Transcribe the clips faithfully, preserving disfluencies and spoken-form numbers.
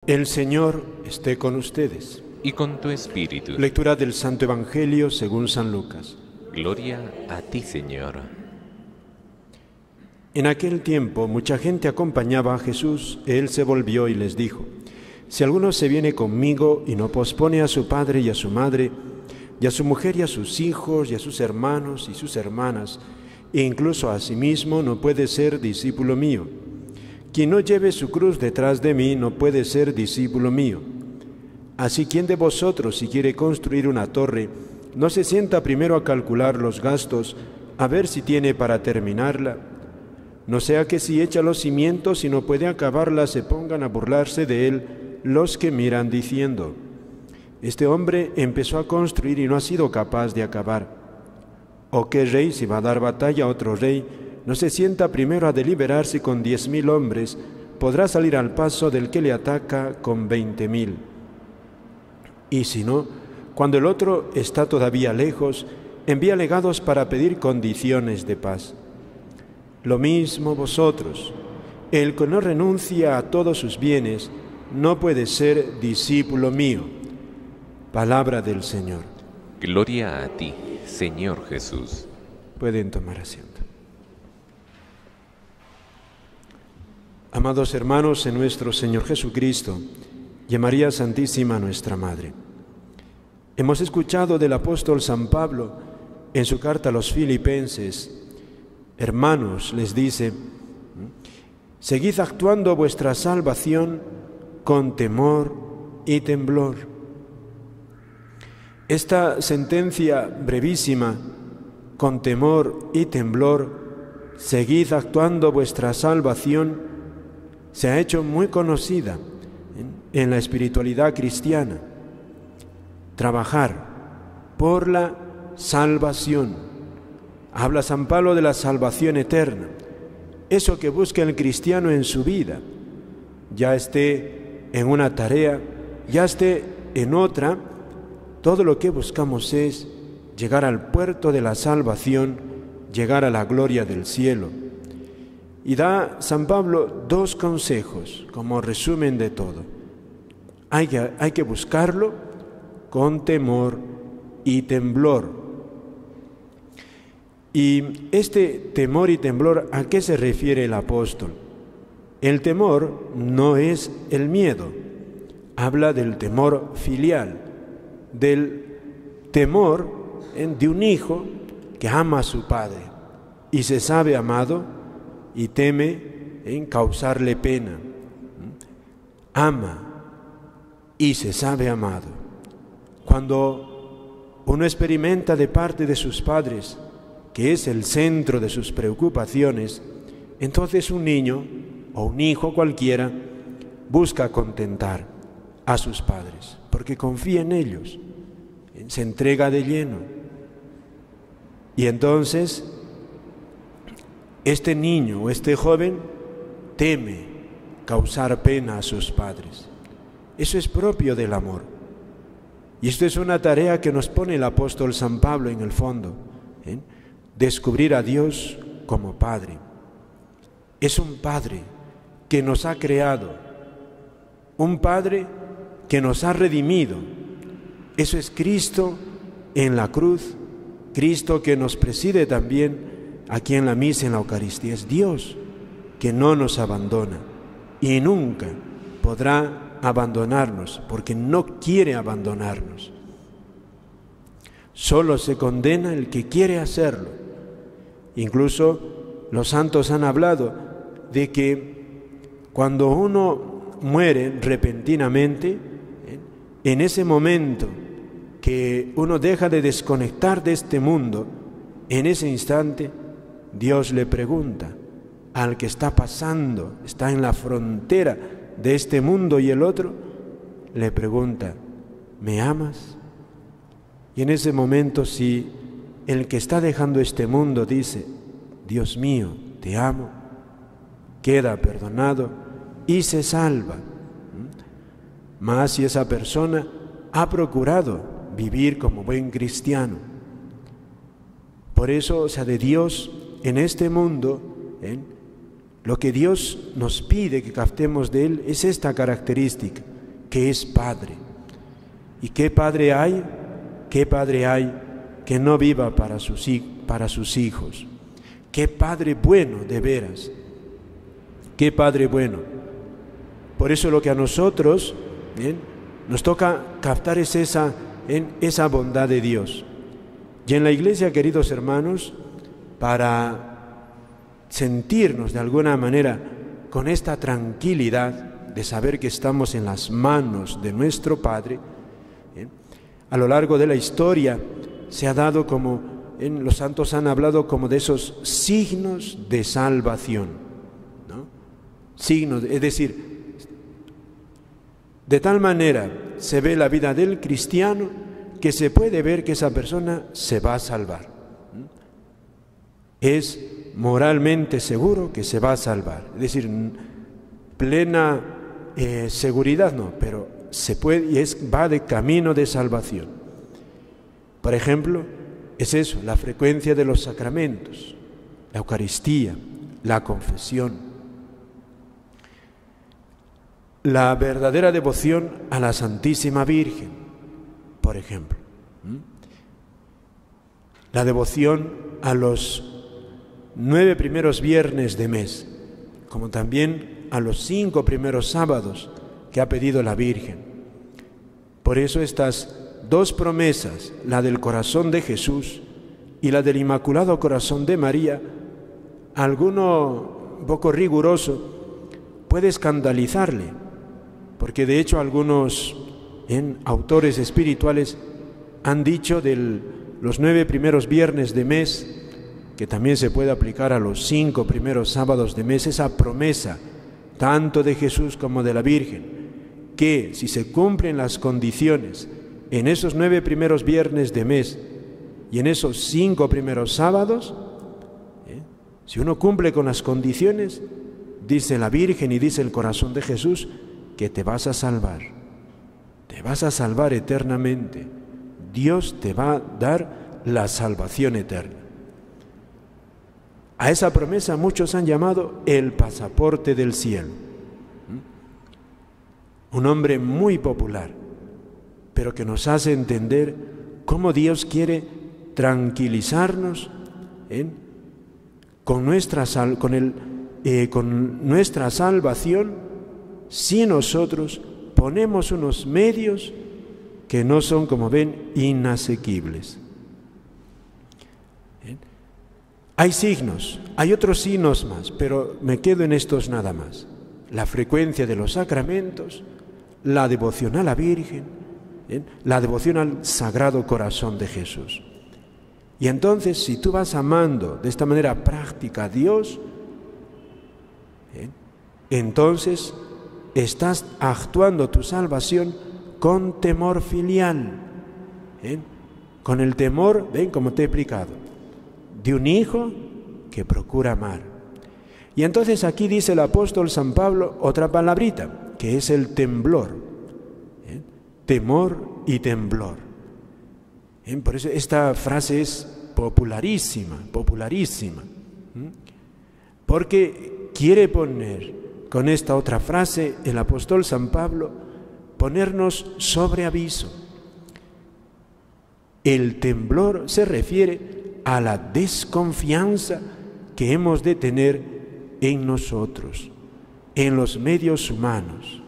El Señor esté con ustedes. Y con tu espíritu. Lectura del Santo Evangelio según San Lucas. Gloria a ti, Señor. En aquel tiempo mucha gente acompañaba a Jesús. Él se volvió y les dijo: Si alguno se viene conmigo y no pospone a su padre y a su madre, y a su mujer y a sus hijos, y a sus hermanos y sus hermanas, e incluso a sí mismo, no puede ser discípulo mío. Quien no lleve su cruz detrás de mí no puede ser discípulo mío. Así, ¿quién de vosotros, si quiere construir una torre, no se sienta primero a calcular los gastos, a ver si tiene para terminarla? No sea que si echa los cimientos y no puede acabarla, se pongan a burlarse de él los que miran diciendo: Este hombre empezó a construir y no ha sido capaz de acabar. ¿O qué rey, si va a dar batalla a otro rey, no se sienta primero a deliberarse con diez mil hombres, podrá salir al paso del que le ataca con veinte mil? Y si no, cuando el otro está todavía lejos, envía legados para pedir condiciones de paz. Lo mismo vosotros, el que no renuncia a todos sus bienes, no puede ser discípulo mío. Palabra del Señor. Gloria a ti, Señor Jesús. Pueden tomar asiento. Amados hermanos en nuestro Señor Jesucristo y a María Santísima nuestra Madre, hemos escuchado del apóstol San Pablo en su carta a los Filipenses: hermanos, les dice, seguid actuando vuestra salvación con temor y temblor. Esta sentencia brevísima, con temor y temblor, seguid actuando vuestra salvación, se ha hecho muy conocida en la espiritualidad cristiana. Trabajar por la salvación. Habla San Pablo de la salvación eterna, eso que busca el cristiano en su vida, ya esté en una tarea, ya esté en otra. Todo lo que buscamos es llegar al puerto de la salvación, llegar a la gloria del cielo. Y da San Pablo dos consejos como resumen de todo. Hay que, hay que buscarlo con temor y temblor. Y este temor y temblor, ¿a qué se refiere el apóstol? El temor no es el miedo, habla del temor filial, del temor de un hijo que ama a su padre y se sabe amado y teme en causarle pena. Ama y se sabe amado. Cuando uno experimenta de parte de sus padres que es el centro de sus preocupaciones, entonces un niño o un hijo cualquiera busca contentar a sus padres, porque confía en ellos, se entrega de lleno. Y entonces este niño o este joven teme causar pena a sus padres. Eso es propio del amor. Y esto es una tarea que nos pone el apóstol San Pablo en el fondo, ¿eh? Descubrir a Dios como Padre. Es un Padre que nos ha creado, un Padre que nos ha redimido. Eso es Cristo en la cruz, Cristo que nos preside también aquí en la misa, en la Eucaristía. Es Dios que no nos abandona y nunca podrá abandonarnos, porque no quiere abandonarnos. Solo se condena el que quiere hacerlo. Incluso los santos han hablado de que cuando uno muere repentinamente, en ese momento que uno deja de desconectar de este mundo, en ese instante Dios le pregunta al que está pasando, está en la frontera de este mundo y el otro, le pregunta: ¿me amas? Y en ese momento, si el que está dejando este mundo dice: Dios mío, te amo, queda perdonado y se salva. Más si esa persona ha procurado vivir como buen cristiano. Por eso, o sea, de Dios en este mundo, ¿eh? Lo que Dios nos pide que captemos de Él es esta característica, que es Padre. ¿Y qué padre hay? ¿Qué padre hay que no viva para sus, para sus hijos? ¡Qué Padre bueno, de veras! ¡Qué Padre bueno! Por eso lo que a nosotros ¿bien? nos toca captar es esa, en esa bondad de Dios. Y en la iglesia, queridos hermanos, para sentirnos de alguna manera con esta tranquilidad de saber que estamos en las manos de nuestro Padre, ¿bien? A lo largo de la historia se ha dado como, en los santos han hablado como de esos signos de salvación, ¿no? Signos, es decir, de tal manera se ve la vida del cristiano que se puede ver que esa persona se va a salvar. Es moralmente seguro que se va a salvar, es decir, plena eh, seguridad no, pero se puede y es, va de camino de salvación. Por ejemplo, es eso, la frecuencia de los sacramentos, la Eucaristía, la confesión, la verdadera devoción a la Santísima Virgen, por ejemplo, la devoción a los nueve primeros viernes de mes, como también a los cinco primeros sábados que ha pedido la Virgen. Por eso estas dos promesas, la del corazón de Jesús y la del Inmaculado Corazón de María, alguno un poco riguroso puede escandalizarle, porque de hecho algunos en autores espirituales han dicho de los nueve primeros viernes de mes, que también se puede aplicar a los cinco primeros sábados de mes, esa promesa tanto de Jesús como de la Virgen, que si se cumplen las condiciones en esos nueve primeros viernes de mes y en esos cinco primeros sábados, ¿eh? si uno cumple con las condiciones, dice la Virgen y dice el corazón de Jesús, que te vas a salvar, te vas a salvar eternamente. Dios te va a dar la salvación eterna. A esa promesa muchos han llamado el pasaporte del cielo. Un nombre muy popular, pero que nos hace entender cómo Dios quiere tranquilizarnos ¿eh? con, nuestra sal, con, el, eh, con nuestra salvación si nosotros ponemos unos medios que no son, como ven, inasequibles. ¿Eh? Hay signos, hay otros signos más, pero me quedo en estos nada más. La frecuencia de los sacramentos, la devoción a la Virgen, ¿eh? la devoción al Sagrado Corazón de Jesús. Y entonces, si tú vas amando de esta manera práctica a Dios, ¿eh? entonces estás actuando tu salvación con temor filial, ¿eh? con el temor, ven, como te he explicado, de un hijo que procura amar. Y entonces aquí dice el apóstol San Pablo otra palabrita, que es el temblor, ¿eh? temor y temblor. ¿Eh? Por eso esta frase es popularísima, popularísima, ¿eh? porque quiere poner con esta otra frase el apóstol San Pablo, ponernos sobre aviso. El temblor se refiere a la desconfianza que hemos de tener en nosotros, en los medios humanos.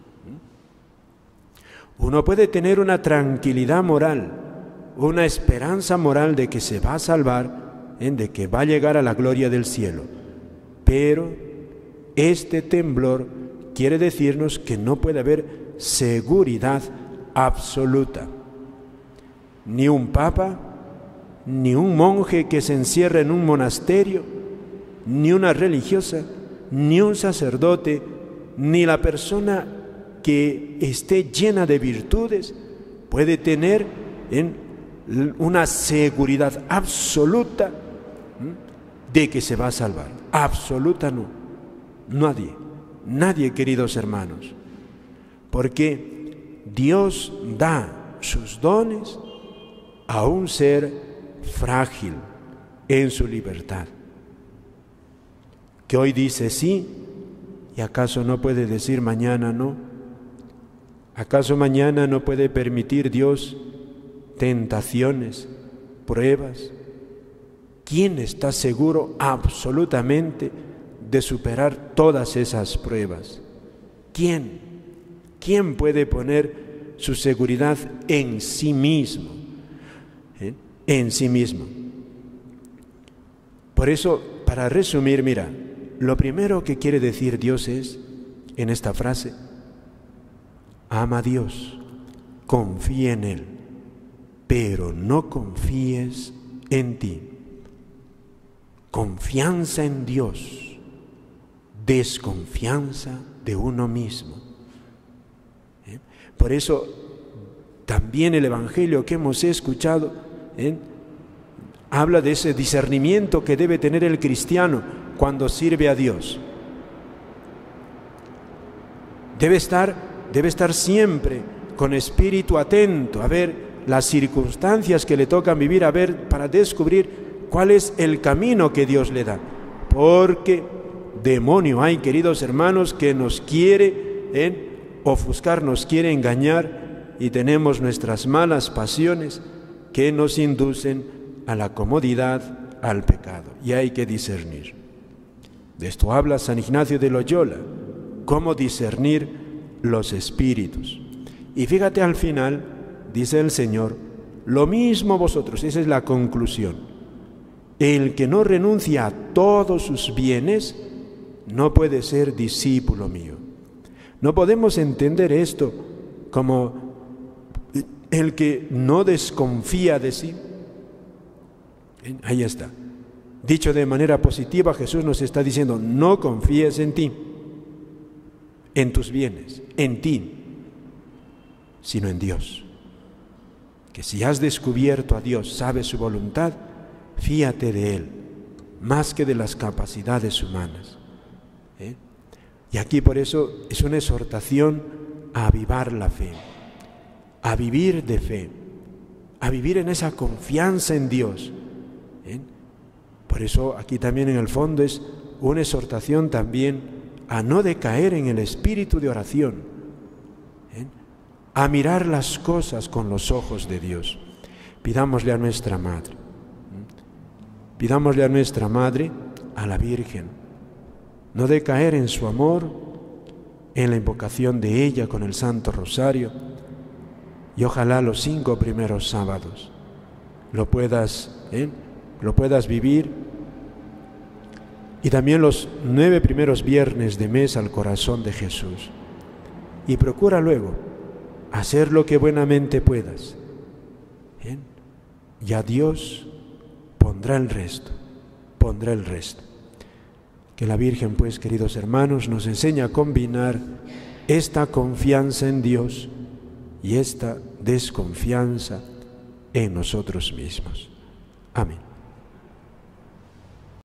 Uno puede tener una tranquilidad moral, una esperanza moral de que se va a salvar, de que va a llegar a la gloria del cielo, pero este temblor quiere decirnos que no puede haber seguridad absoluta. Ni un papa, ni un monje que se encierra en un monasterio, ni una religiosa, ni un sacerdote, ni la persona que esté llena de virtudes puede tener en una seguridad absoluta de que se va a salvar. Absoluta no. Nadie, nadie, queridos hermanos, porque Dios da sus dones a un ser frágil en su libertad, que hoy dice sí y acaso no puede decir mañana no. ¿Acaso mañana no puede permitir Dios tentaciones, pruebas? ¿Quién está seguro absolutamente de superar todas esas pruebas? ¿Quién? ¿Quién puede poner su seguridad en sí mismo? ¿Eh? En sí mismo. Por eso, para resumir, mira, lo primero que quiere decir Dios es, en esta frase, ama a Dios, confía en Él, pero no confíes en ti. Confianza en Dios, desconfianza de uno mismo. ¿Eh? Por eso también el Evangelio que hemos escuchado ¿eh? habla de ese discernimiento que debe tener el cristiano cuando sirve a Dios. Debe estar, debe estar siempre con espíritu atento a ver las circunstancias que le tocan vivir, a ver para descubrir cuál es el camino que Dios le da. Porque demonio hay, queridos hermanos, que nos quiere ¿eh? ofuscar, nos quiere engañar, y tenemos nuestras malas pasiones que nos inducen a la comodidad, al pecado, y hay que discernir. De esto habla San Ignacio de Loyola, cómo discernir los espíritus. Y fíjate, al final dice el Señor, lo mismo vosotros, esa es la conclusión. El que no renuncia a todos sus bienes no puede ser discípulo mío. No podemos entender esto como el que no desconfía de sí. Ahí está. Dicho de manera positiva, Jesús nos está diciendo, no confíes en ti, en tus bienes, en ti, sino en Dios. Que si has descubierto a Dios, sabes su voluntad, fíate de Él, más que de las capacidades humanas. ¿Eh? Y aquí por eso es una exhortación a avivar la fe, a vivir de fe, a vivir en esa confianza en Dios. ¿Eh? Por eso aquí también en el fondo es una exhortación también a no decaer en el espíritu de oración, ¿eh? a mirar las cosas con los ojos de Dios. Pidámosle a nuestra Madre, pidámosle a nuestra Madre, a la Virgen, no decaer en su amor, en la invocación de ella con el Santo Rosario, y ojalá los cinco primeros sábados lo puedas, ¿eh? lo puedas vivir, y también los nueve primeros viernes de mes al corazón de Jesús. Y procura luego hacer lo que buenamente puedas, ¿eh? y a Dios pondrá el resto, pondrá el resto. Que la Virgen, pues, queridos hermanos, nos enseñe a combinar esta confianza en Dios y esta desconfianza en nosotros mismos. Amén.